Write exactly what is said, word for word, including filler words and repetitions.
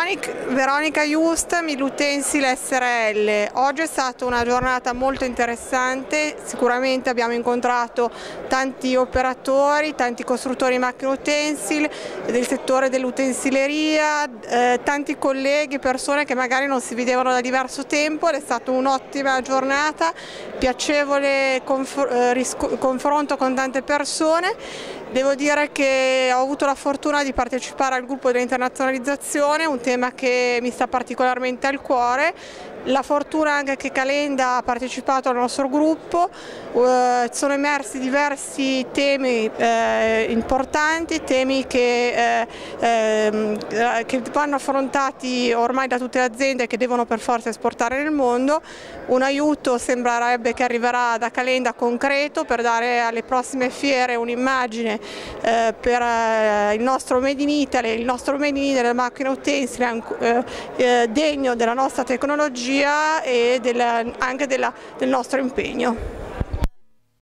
Veronica, Veronica Just, Milutensil S R L. Oggi è stata una giornata molto interessante, sicuramente abbiamo incontrato tanti operatori, tanti costruttori di macchine utensil, del settore dell'utensileria, eh, tanti colleghi, persone che magari non si vedevano da diverso tempo ed è stata un'ottima giornata, piacevole conf eh, confronto con tante persone. Devo dire che ho avuto la fortuna di partecipare al gruppo dell'internazionalizzazione, un tema che mi sta particolarmente al cuore. La fortuna anche che Calenda ha partecipato al nostro gruppo, eh, sono emersi diversi temi eh, importanti, temi che, eh, eh, che vanno affrontati ormai da tutte le aziende che devono per forza esportare nel mondo. Un aiuto sembrerebbe che arriverà da Calenda concreto per dare alle prossime fiere un'immagine eh, per eh, il nostro Made in Italy, il nostro Made in Italy della macchina utensile eh, eh, degno della nostra tecnologia e del, anche della, del nostro impegno.